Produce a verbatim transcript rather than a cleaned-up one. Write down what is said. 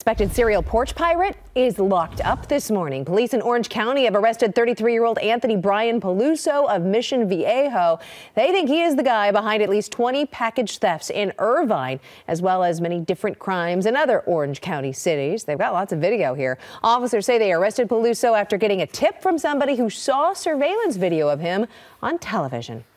Suspected serial porch pirate is locked up this morning. Police in Orange County have arrested thirty-three-year-old Anthony Brian Peluso of Mission Viejo. They think he is the guy behind at least twenty package thefts in Irvine, as well as many different crimes in other Orange County cities. They've got lots of video here. Officers say they arrested Peluso after getting a tip from somebody who saw surveillance video of him on television.